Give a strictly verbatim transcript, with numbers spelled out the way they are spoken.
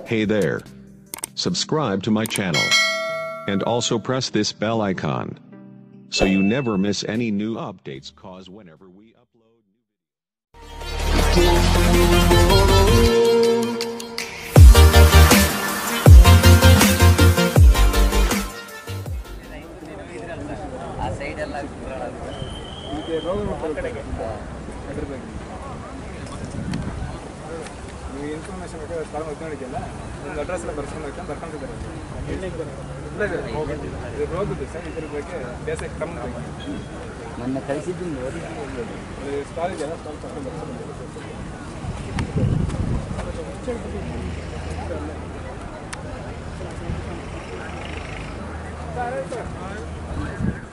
Hey there. Subscribe to my channel. And also press this bell icon. So you never miss any new updates, cause whenever we upload ನೀವು information ಬೇಕಾದ್ರೆ ಸ್ಥಳ ಮಧ್ಯಾಹ್ನಕ್ಕೆಲ್ಲ ಒಂದು address ಎಲ್ಲ ಬರ್ಸ್ಕೊಂಡು ಬರ್ಕೊಂಡಿದ್ದಾರೆ ರೋಗದ್ದು sir ಇದ್ರ ಬಗ್ಗೆ basic ಕಮ್ಮಿ ಬೇಕು ನನ್ನ ಕಳಿಸಿದ್ದು ನೋಡಿ ಸ್ಟಾಲ್ ಇದೆಯಲ್ಲ ಸ್ಟಾಲ್ ತಗೊಂಡು ಬರ್ಸ್ಕೊಂಡು